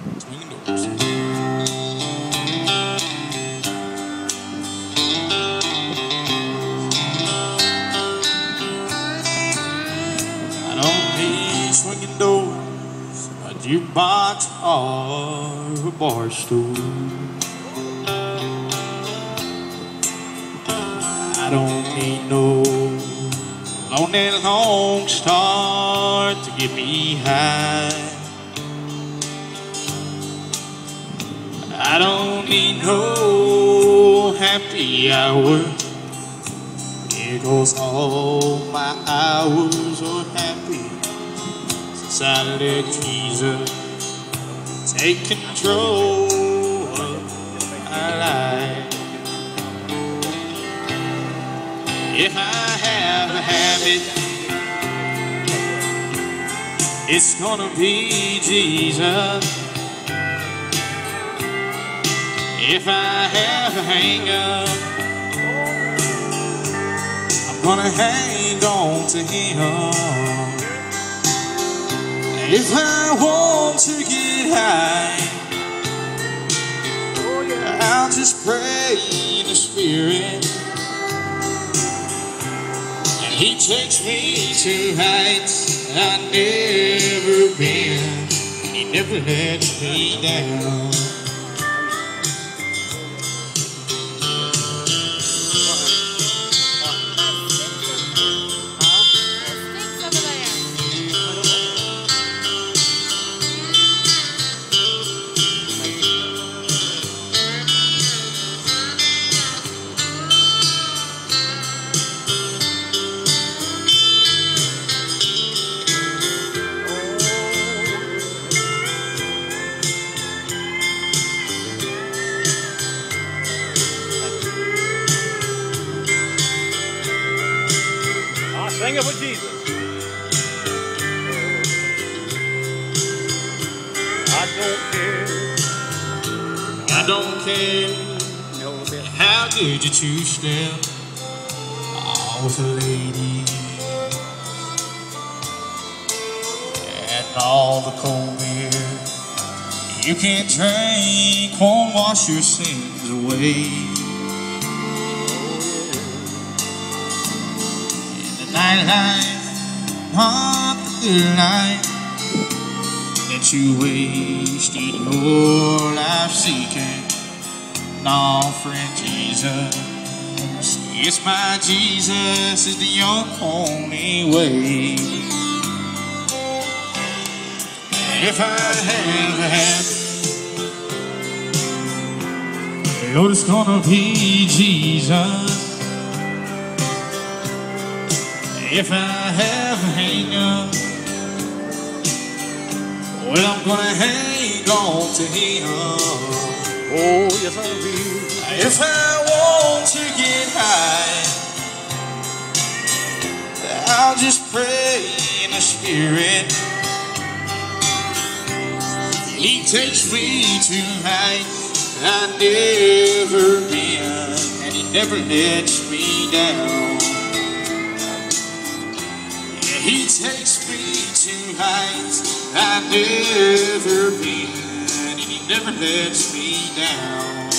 Swinging doors. I don't need swinging doors, a jukebox or a bar stool. I don't need no lonely long star to get me high. I don't need no happy hour, because all my hours are happy since I let Jesus take control of my life. If I have a habit, it's gonna be Jesus. If I have a hang-up, I'm gonna hang on to Him. If I want to get high, I'll just pray in the Spirit. He takes me to heights I've never been. He never lets me down. Sing it with Jesus. I don't care how good you two-step with a lady, and all the cold beer you can't drink won't wash your sins away. Nightlife, not the good life that you wasted your life seeking. No, friend, Jesus, yes, my Jesus is the only way. If I have a habit, Lord, it's gonna be Jesus. If I have a hang-up, well, I'm gonna hang on to Him. Oh, yes, I will. If I want to get high, I'll just pray in the Spirit. He takes me to heights I've never been, and He never lets me down. He takes me to heights I've never been, and He never lets me down.